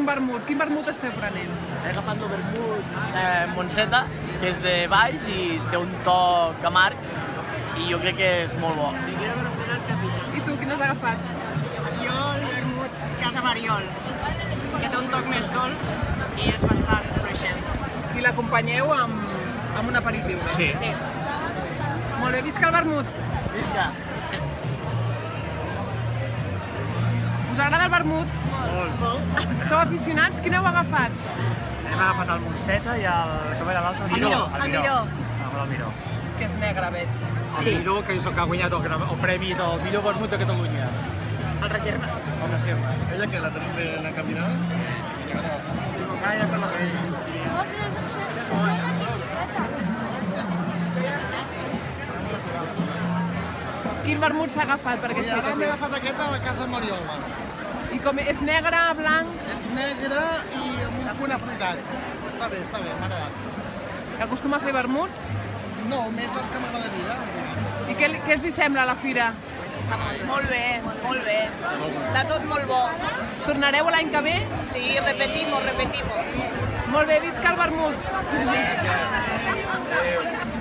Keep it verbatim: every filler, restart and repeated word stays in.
un vermut. Quin vermut esteu prenent? He agafat el vermut eh, Montseta, que és de baix i té un toc amarg i jo crec que és molt bo. I tu, quin has agafat? Jo el vermut Casa Mariol, que té un toc més dolç i és bastant fluixent. I l'acompanyeu amb, amb un aperitiu. Sí. Sí. Molt bé, visca el vermut. Visca. Us agrada el vermut? Molt. Sou aficionats? Quin heu agafat? Hem agafat el Montseta i el... com era l'altre? El Miró. El Miró. El Miró. Que és negre, veig. El Miró, que és el que ha guanyat el, el premi del millor vermut de Catalunya. El reserva. El reserva. Ella que la tenim ben encaminada? Ah, ja per la reina. Quin vermut s'ha agafat per aquesta Ara m'he ocasió? agafat aquest a la Casa Mariola. I com és negre, blanc? És negre i amb un punt afruitat. Està bé, està bé, m'ha agradat. Acostuma a fer vermuts? No, més dels que m'agradaria. I què, què els hi sembla a la fira? Molt bé, molt bé. Està tot molt bo. Tornareu l'any que ve? Sí, repetimos, repetimos. Molt bé, visca el vermut. Gràcies.